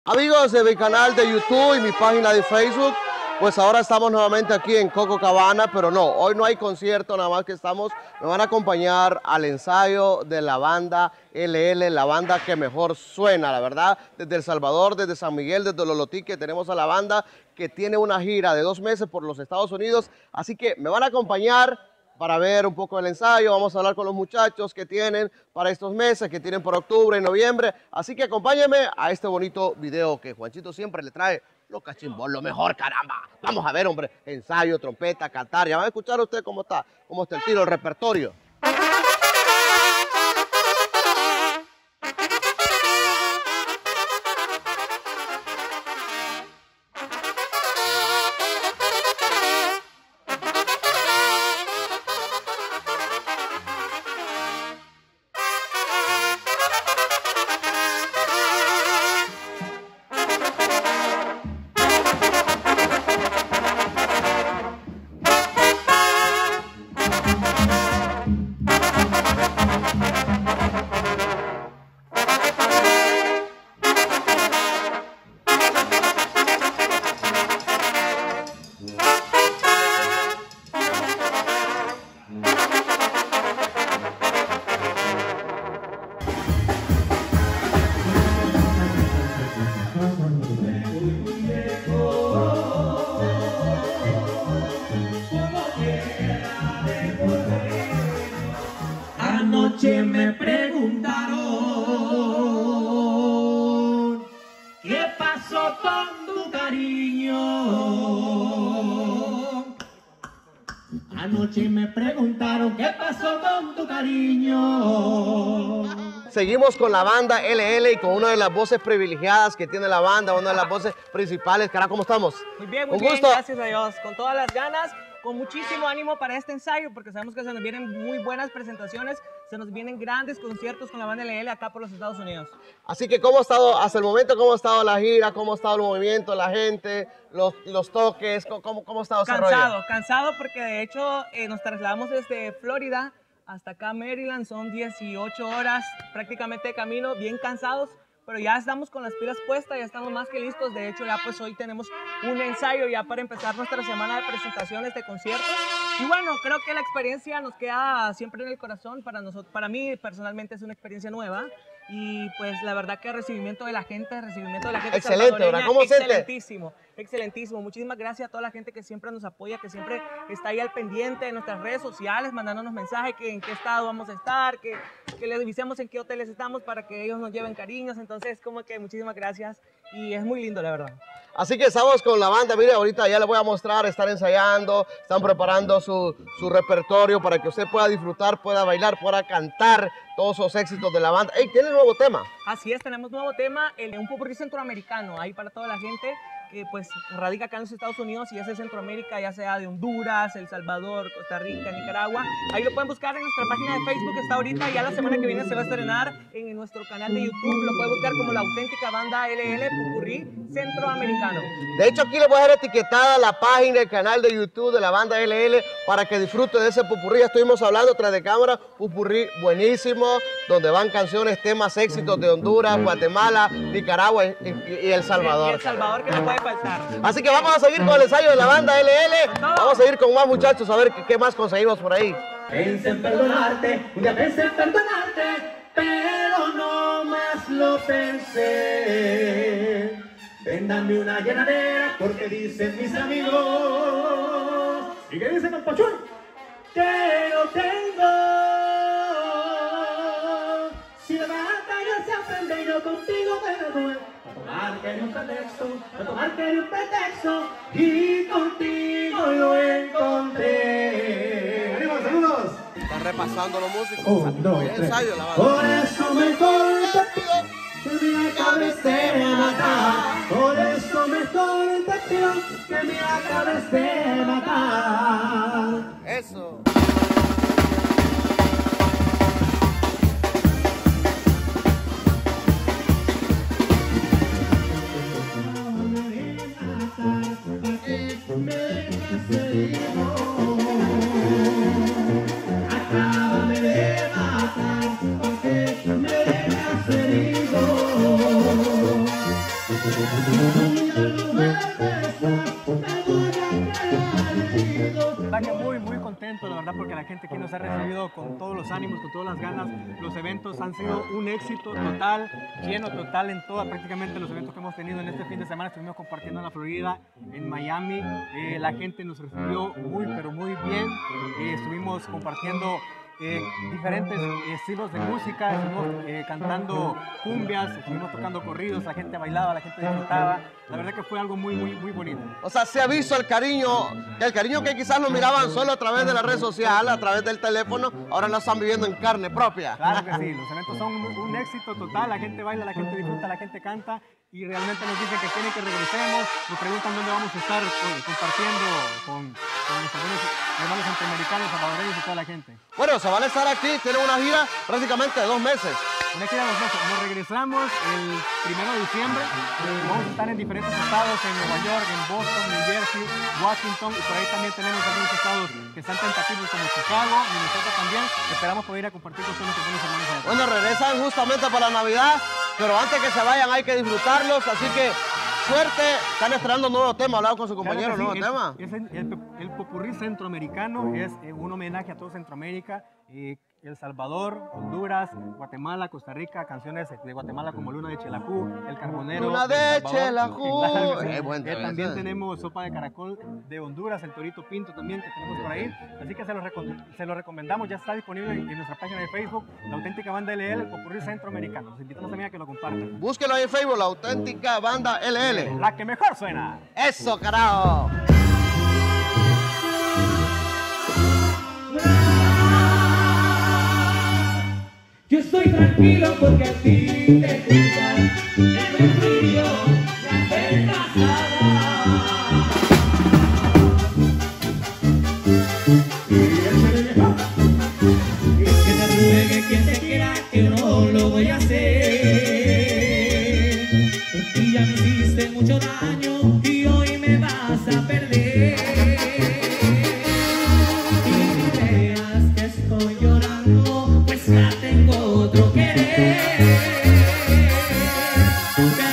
Amigos de mi canal de YouTube y mi página de Facebook, pues ahora estamos nuevamente aquí en Cococabana, pero no, hoy no hay concierto, nada más que me van a acompañar al ensayo de la banda LL, la banda que mejor suena, la verdad, desde El Salvador, desde San Miguel, desde Lolotique, tenemos a la banda que tiene una gira de 2 meses por los Estados Unidos, así que me van a acompañar para ver un poco el ensayo, vamos a hablar con los muchachos que tienen para estos meses, que tienen por octubre y noviembre. Así que acompáñenme a este bonito video que Juanchito siempre le trae lo cachimbón, lo mejor, caramba. Vamos a ver, hombre, ensayo, trompeta, cantar. Ya van a escuchar usted cómo está el tiro, el repertorio. Anoche me preguntaron ¿qué pasó con tu cariño? Anoche me preguntaron ¿qué pasó con tu cariño? Seguimos con la banda LL y con una de las voces privilegiadas que tiene la banda, una de las voces principales. Cara, ¿cómo estamos? Muy bien, gracias a Dios. Con todas las ganas, con muchísimo ánimo para este ensayo, porque sabemos que se nos vienen muy buenas presentaciones, se nos vienen grandes conciertos con la banda LL acá por los Estados Unidos. Así que, ¿cómo ha estado hasta el momento? ¿Cómo ha estado la gira? ¿Cómo ha estado el movimiento, la gente, los toques? ¿Cómo ha estado ese rollo? Cansado porque de hecho nos trasladamos desde Florida hasta acá Maryland, son 18 horas prácticamente de camino, bien cansados, pero ya estamos con las pilas puestas, ya estamos más que listos. De hecho ya pues hoy tenemos un ensayo ya para empezar nuestra semana de presentaciones de conciertos. Y bueno, creo que la experiencia nos queda siempre en el corazón. Para nosotros, para mí personalmente es una experiencia nueva. Y pues la verdad que el recibimiento de la gente excelente, ¿verdad? ¿Cómo excelentísimo, excelentísimo. Muchísimas gracias a toda la gente que siempre nos apoya, que siempre está ahí al pendiente de nuestras redes sociales, mandándonos mensajes que en qué estado vamos a estar, que les avisemos en qué hoteles estamos para que ellos nos lleven cariños. Entonces como que muchísimas gracias y es muy lindo, la verdad. Así que estamos con la banda, mire, ahorita ya les voy a mostrar, están ensayando, están preparando su repertorio para que usted pueda disfrutar, pueda bailar, pueda cantar todos esos éxitos de la banda. ¡Ey, tiene nuevo tema! Así es, tenemos nuevo tema, un popurrí centroamericano, ahí para toda la gente que pues radica acá en los Estados Unidos y es de Centroamérica, ya sea de Honduras, El Salvador, Costa Rica, Nicaragua. Ahí lo pueden buscar en nuestra página de Facebook que está ahorita, ya la semana que viene se va a estrenar en nuestro canal de YouTube. Lo pueden buscar como La Auténtica Banda LL Popurrí Centroamericano. De hecho, aquí les voy a dejar etiquetada la página, el canal de YouTube de la banda LL para que disfruten de ese popurrí. Ya estuvimos hablando tras de cámara, popurrí buenísimo, donde van canciones, temas, éxitos de Honduras, Guatemala, Nicaragua y El Salvador. Y El Salvador, que no puede faltar. Así que vamos a seguir con el ensayo de la banda LL. Vamos a ir con más muchachos a ver qué más conseguimos por ahí. Pensé en perdonarte, un día pensé en perdonarte, pero no más lo pensé. Ven, dame una llenadera porque dicen mis amigos. ¿Y qué dicen los pachón? Que no tengo. Si la batalla se aprende yo contigo pero no. A tomar que hay un pretexto, a tomar que hay un pretexto y contigo lo encontré. ¡Ánimo, saludos! Están repasando los músicos. Ensayo, la banda. Por eso mejor te pido que me acabes de matar. Por eso mejor te pido que me acabes de matar. Eso. Muy contento, la verdad, porque la gente aquí nos ha recibido con todos los ánimos, con todas las ganas. Los eventos han sido un éxito total, lleno total en prácticamente los eventos que hemos tenido en este fin de semana. Estuvimos compartiendo en la Florida, en Miami. La gente nos recibió muy, pero muy bien. Estuvimos compartiendo diferentes estilos de música, estuvimos cantando cumbias, estuvimos tocando corridos, la gente bailaba, la gente disfrutaba. La verdad que fue algo muy bonito. O sea, se ha visto el cariño que quizás lo miraban solo a través de la red social, a través del teléfono, ahora lo están viviendo en carne propia. Claro que sí, los eventos son un éxito total, la gente baila, la gente disfruta, la gente canta y realmente nos dicen que quieren que regresemos, nos preguntan dónde vamos a estar compartiendo con nuestros hermanos centroamericanos, salvadoreños y toda la gente. Bueno, se van a estar aquí, tienen una gira prácticamente de 2 meses. Una gira de 2 meses. Nos regresamos el 1 de diciembre. Vamos a estar en diferentes estados, en Nueva York, en Boston, New Jersey, Washington, y por ahí también tenemos algunos estados que están tentativos como Chicago, Minnesota también. Esperamos poder ir a compartir con todos nuestros hermanos allá. Bueno, regresan justamente para la Navidad, pero antes que se vayan hay que disfrutarlos, así que suerte. Están estrenando un nuevo tema, hablado con su compañero, claro que sí, nuevo tema. Es el popurrí centroamericano, es un homenaje a toda Centroamérica. El Salvador, Honduras, Guatemala, Costa Rica, canciones de Guatemala como Luna de Chelacú, El Carbonero. Luna de Chelacú. También tenemos Sopa de Caracol de Honduras, el Torito Pinto también que tenemos por ahí. Así que se lo recomendamos, ya está disponible en nuestra página de Facebook, La Auténtica Banda LL, el popurrí centroamericano. Los invitamos también a que lo compartan. Búsquelo ahí en Facebook, La Auténtica Banda LL. La que mejor suena. ¡Eso, carajo! Yo estoy tranquilo porque a ti te cuidas, ya no fui yo la vez pasada. Y que te ruegue quien te quiera que no lo voy a hacer. Y ya me hiciste mucho daño y hoy me vas a perder. Y ni veas que estoy llorando, pues ya tengo otro querer.